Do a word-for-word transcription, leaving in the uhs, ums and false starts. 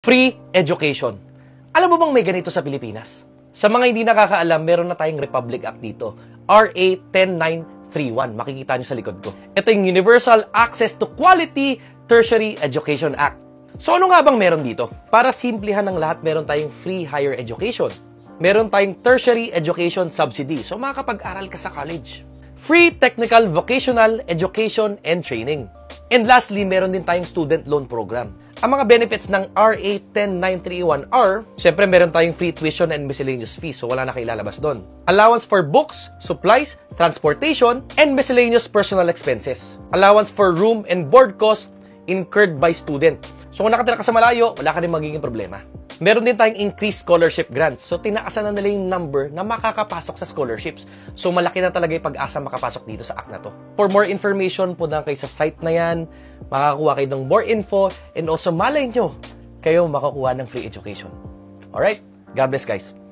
Free education. Alam mo bang may ganito sa Pilipinas? Sa mga hindi nakakaalam, meron na tayong Republic Act dito. R A ten nine thirty-one. Makikita nyo sa likod ko. Ito yung Universal Access to Quality Tertiary Education Act. So ano nga bang meron dito? Para simplihan ng lahat, meron tayong free higher education. Meron tayong tertiary education subsidy. So makakapag-aral ka sa college. Free technical vocational education and training. And lastly, meron din tayong student loan program. Ang mga benefits ng R A ten nine thirty-one are, syempre meron tayong free tuition and miscellaneous fees, so wala na kayo ilalabas doon. Allowance for books, supplies, transportation, and miscellaneous personal expenses. Allowance for room and board cost incurred by student. So kung nakatira ka sa malayo, wala ka rin magiging problema. Meron din tayong increased scholarship grants. So tinaasan na nila yung number na makakapasok sa scholarships. So malaki na talaga yung pag-asa makapasok dito sa act na to. For more information, punta kayo sa site na yan, makakuha kayo ng more info, and also malay nyo, kayo makakuha ng free education. Alright? God bless guys.